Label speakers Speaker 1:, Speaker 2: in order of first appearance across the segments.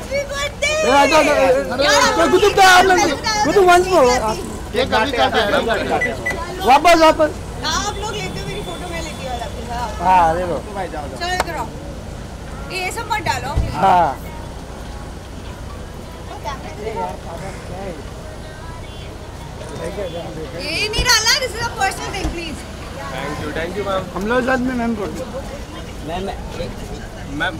Speaker 1: Happy birthday
Speaker 2: Qutub का आप लोग कुतुब वंश को
Speaker 3: ये कभी काटा है
Speaker 2: वापस
Speaker 1: आप लोग लेते हो मेरी फोटो, मैं लेती हूँ आपके साथ।
Speaker 2: हाँ देखो
Speaker 1: चलो इधर आओ, ये सब मत डालो।
Speaker 2: हाँ
Speaker 1: ये नहीं डालना, this is a personal thing please.
Speaker 4: Thank you ma'am.
Speaker 2: हम लोग साथ में मैम को
Speaker 4: ma'am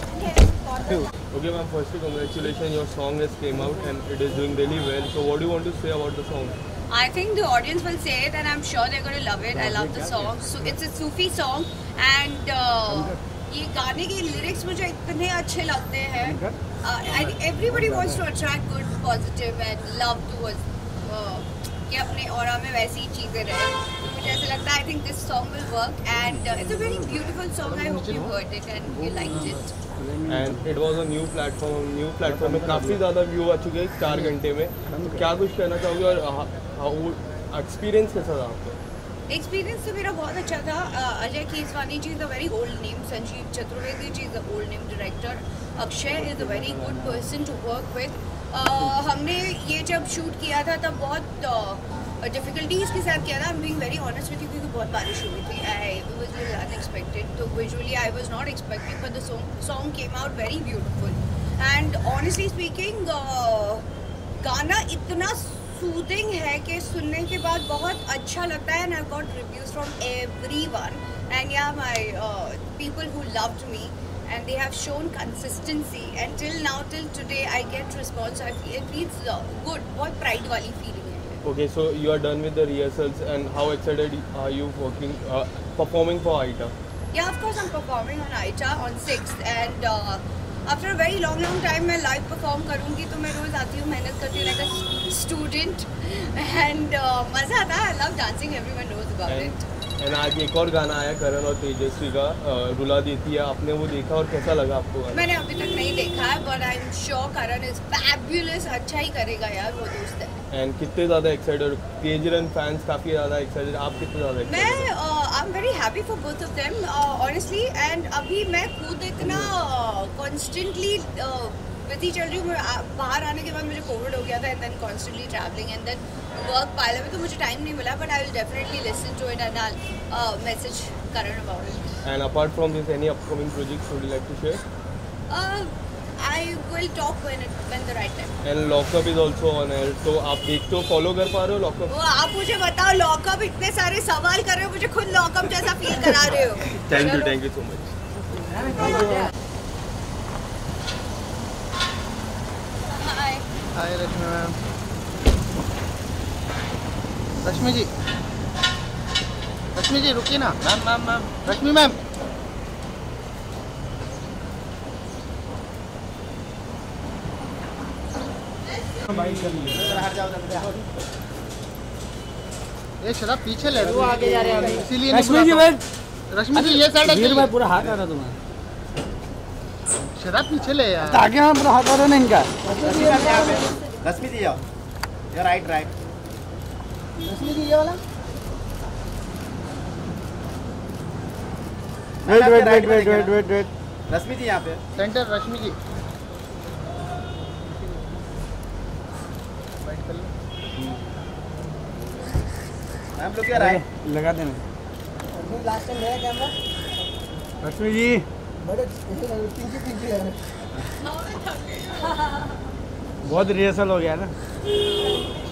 Speaker 4: Okay ma'am, firstly congratulations, your song has came out and it is doing really well. So what do you want to say about the song?
Speaker 1: I think the audience will say it and I'm sure they're going to love it. I love the song. So it's a Sufi song and ये गाने के lyrics मुझे इतने अच्छे लगते हैं. I think everybody wants to attract good, positive and love towards कि अपने ऑरा में वैसी चीज़ें रहे. तो मुझे ऐसा लगता है I think this song will work and it's a very beautiful song. I hope you heard it and you liked it.
Speaker 4: And it was a new platform में काफ़ी ज़्यादा व्यू आ चुके हैं 4 घंटे में. तो क्या कुछ कहना चाहोगे और एक्सपीरियंस कैसा था आपका?
Speaker 1: एक्सपीरियंस तो मेरा बहुत अच्छा था. Ajay Keswani ji is a very old name. Sanjeev Chaturvedi ji is a old name director. Akshay is a very good person to work with. हमने ये जब शूट किया था तब बहुत डिफ़िकल्टीज़ के साथ किया था. I am being very honest with you क्योंकि बहुत बारिश हुई थी. I was little unexpected. तो visually I was not expecting but the song came out very beautiful and honestly speaking गाना इतना सूदिंग है कि सुनने के बाद बहुत अच्छा लगता है. And I got reviews from everyone and yeah my people who loved me and they have shown consistency and till now till today I get response. It feels good. बहुत pride वाली feeling है.
Speaker 4: Okay, so you are done with the rehearsals and how excited are you performing for Aita?
Speaker 1: Yeah, of course I'm performing on Aita on 6th and after a very long time मैं live perform करूँगी तो मैं रोज़ आती हूँ, मेहनत करती हूँ like a student and मज़ा आता है. I love dancing. Everyone knows about it.
Speaker 4: And आज एक और गाना आया करण और तेजस्वी का रुला देती है. आपने वो देखा और कैसा लगा आपको?
Speaker 1: मैंने अभी तक नहीं देखा है but I am sure Karan is fabulous. अच्छा ही करेगा यार, वो दोस्त है.
Speaker 4: एंड कितने ज़्यादा एक्साइटेड? केजरन फैंस काफ़ी ज़्यादा एक्साइटेड. आप कितने ज़्यादा एक्साइटेड?
Speaker 1: मैं I am very happy for both of them honestly. And अभी मैं खुद इतना कॉन्स्टेंटली बिजी चल रही हूँ. बाहर आने के बाद मुझे कोविड हो गया था and then constantly travelling and then work pile में तो मुझे टाइम नहीं मिला but I will definitely listen to it and I message Karan about it.
Speaker 4: And apart from this any upcoming projects would you like to share?
Speaker 1: I will talk when the right time.
Speaker 4: And Lockup is also on air. तो आप देखते हो, follow कर पा रहे हो Lockup?
Speaker 1: वो आप मुझे बताओ. लॉकअप इतने सारे सवाल कर रहे हो, मुझे खुद लॉकअप जैसा फील करा रहे हो.
Speaker 4: Thank you so much.
Speaker 3: Hi Rashmi ma'am. Rashmi ji रुकिए ना. Ma'am Rashmi ma'am. ये शराब पीछे ले रहे
Speaker 2: आगे जा रहे हैं
Speaker 3: इसीलिए. रश्मि जी ये साइड
Speaker 2: मैं पूरा हाथ आ रहा तुम्हारा.
Speaker 3: शराब पीछे ले यार.
Speaker 2: आगे हम पूरा हाथ आ रहा ना इनका.
Speaker 5: रश्मि जी जाओ. ये राइट.
Speaker 2: रश्मि जी ये वाला. वेट.
Speaker 5: रश्मि जी यहाँ पे.
Speaker 3: सेंटर रश्मि जी.
Speaker 5: मैम लोग क्या राइट
Speaker 2: लगा देना.
Speaker 5: लास्ट टाइम मेरा कैमरा.
Speaker 2: रश्मि जी बहुत रिहर्सल हो गया ना.